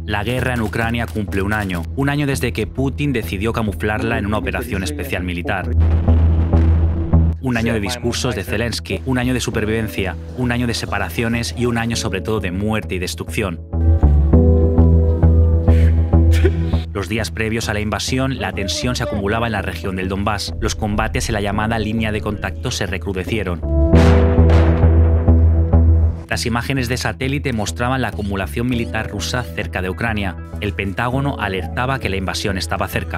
La guerra en Ucrania cumple un año desde que Putin decidió camuflarla en una operación especial militar. Un año de discursos de Zelensky, un año de supervivencia, un año de separaciones y un año sobre todo de muerte y destrucción. Los días previos a la invasión, la tensión se acumulaba en la región del Donbass. Los combates en la llamada línea de contacto se recrudecieron. Las imágenes de satélite mostraban la acumulación militar rusa cerca de Ucrania. El Pentágono alertaba que la invasión estaba cerca.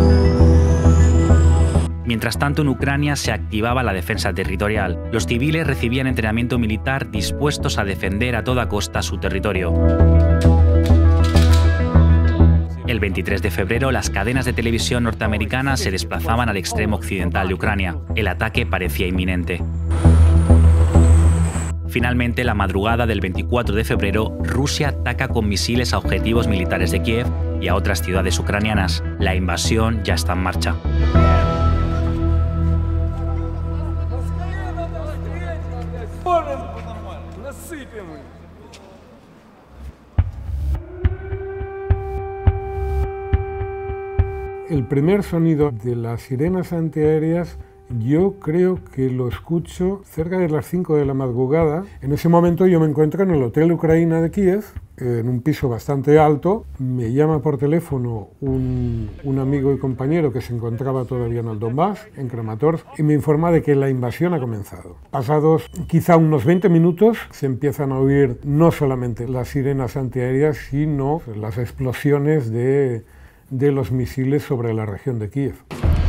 Mientras tanto, en Ucrania se activaba la defensa territorial. Los civiles recibían entrenamiento militar dispuestos a defender a toda costa su territorio. El 23 de febrero, las cadenas de televisión norteamericanas se desplazaban al extremo occidental de Ucrania. El ataque parecía inminente. Finalmente, la madrugada del 24 de febrero, Rusia ataca con misiles a objetivos militares de Kiev y a otras ciudades ucranianas. La invasión ya está en marcha. El primer sonido de las sirenas antiaéreas yo creo que lo escucho cerca de las 5 de la madrugada. En ese momento yo me encuentro en el Hotel Ucraina de Kiev, en un piso bastante alto. Me llama por teléfono un amigo y compañero que se encontraba todavía en el Donbass, en Kramatorsk, y me informa de que la invasión ha comenzado. Pasados quizá unos 20 minutos se empiezan a oír no solamente las sirenas antiaéreas, sino las explosiones de los misiles sobre la región de Kiev.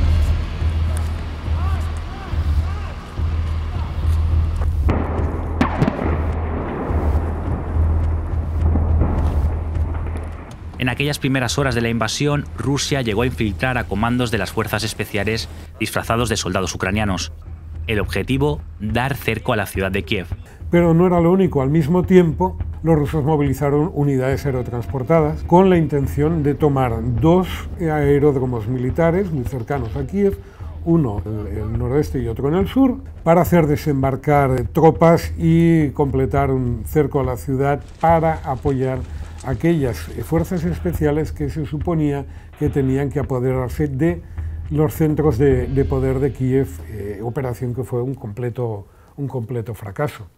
En aquellas primeras horas de la invasión, Rusia llegó a infiltrar a comandos de las fuerzas especiales disfrazados de soldados ucranianos. El objetivo, dar cerco a la ciudad de Kiev. Pero no era lo único. Al mismo tiempo, los rusos movilizaron unidades aerotransportadas con la intención de tomar 2 aeródromos militares muy cercanos a Kiev, uno en el noroeste y otro en el sur, para hacer desembarcar tropas y completar un cerco a la ciudad para apoyar aquellas fuerzas especiales que se suponía que tenían que apoderarse de los centros de poder de Kiev, operación que fue un completo fracaso.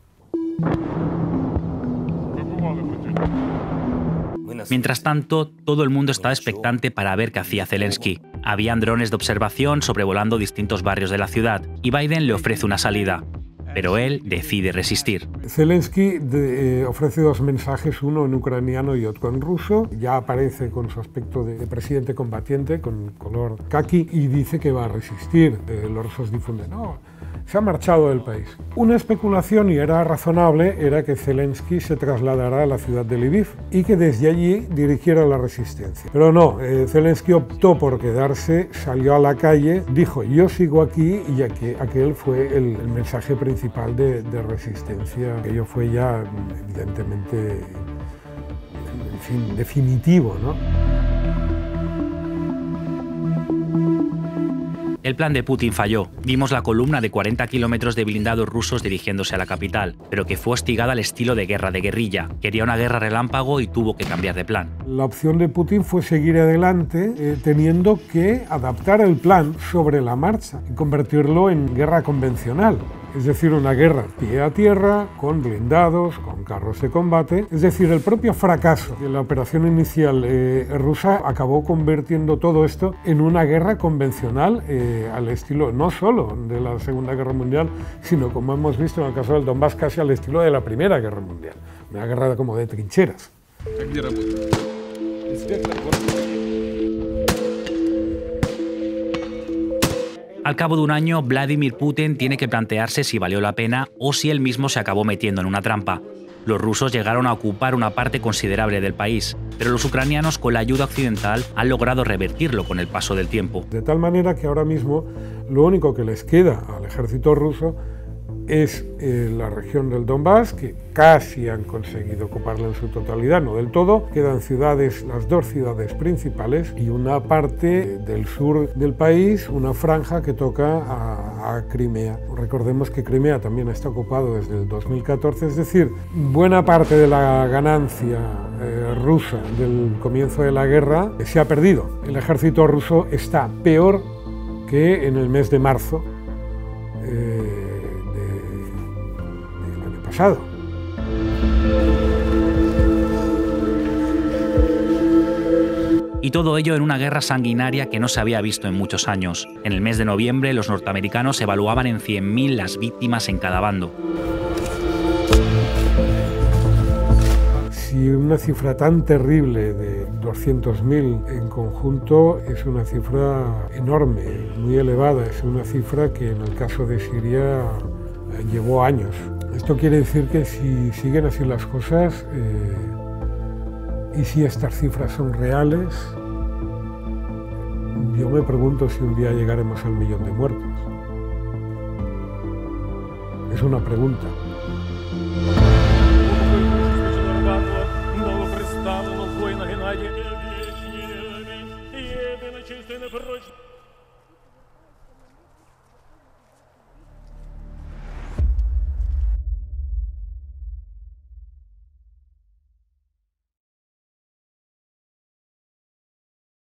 Mientras tanto, todo el mundo estaba expectante para ver qué hacía Zelensky. Habían drones de observación sobrevolando distintos barrios de la ciudad, y Biden le ofrece una salida. Pero él decide resistir. Zelensky ofrece 2 mensajes, uno en ucraniano y otro en ruso. Ya aparece con su aspecto de presidente combatiente, con color caqui, y dice que va a resistir. Los rusos difunden, no, se ha marchado del país. Una especulación, y era razonable, era que Zelensky se trasladara a la ciudad de Lviv y que desde allí dirigiera la resistencia. Pero no, Zelensky optó por quedarse, salió a la calle, dijo yo sigo aquí, y aquel fue el mensaje principal de resistencia. Aquello fue ya evidentemente, en fin, definitivo, ¿no? El plan de Putin falló. Vimos la columna de 40 kilómetros de blindados rusos dirigiéndose a la capital, pero que fue hostigada al estilo de guerra de guerrilla. Quería una guerra relámpago y tuvo que cambiar de plan. La opción de Putin fue seguir adelante, teniendo que adaptar el plan sobre la marcha y convertirlo en guerra convencional. Es decir, una guerra pie a tierra, con blindados, con carros de combate. Es decir, el propio fracaso de la operación inicial rusa acabó convirtiendo todo esto en una guerra convencional al estilo no solo de la Segunda Guerra Mundial, sino, como hemos visto en el caso del Donbass, casi al estilo de la Primera Guerra Mundial. Una guerra como de trincheras. Al cabo de un año, Vladimir Putin tiene que plantearse si valió la pena o si él mismo se acabó metiendo en una trampa. Los rusos llegaron a ocupar una parte considerable del país, pero los ucranianos, con la ayuda occidental, han logrado revertirlo con el paso del tiempo. De tal manera que ahora mismo lo único que les queda al ejército ruso es la región del Donbass, que casi han conseguido ocuparla en su totalidad, no del todo. Quedan ciudades, las 2 ciudades principales, y una parte del sur del país, una franja que toca a Crimea. Recordemos que Crimea también está ocupado desde el 2014, es decir, buena parte de la ganancia rusa del comienzo de la guerra se ha perdido. El ejército ruso está peor que en el mes de marzo del año pasado. Y todo ello en una guerra sanguinaria que no se había visto en muchos años. En el mes de noviembre, los norteamericanos evaluaban en 100.000 las víctimas en cada bando. Si una cifra tan terrible de 200.000 en conjunto es una cifra enorme, muy elevada, es una cifra que en el caso de Siria llevó años. Esto quiere decir que si siguen así las cosas, y si estas cifras son reales, yo me pregunto si un día llegaremos al 1.000.000 de muertos. Es una pregunta.